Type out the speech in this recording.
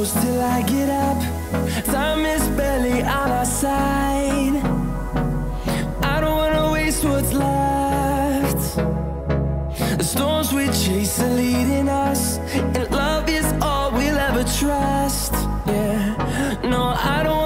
close till I get up. Time is barely on our side. I don't wanna waste what's left. The storms we chase are leading us, and love is all we'll ever trust. Yeah, no, I don't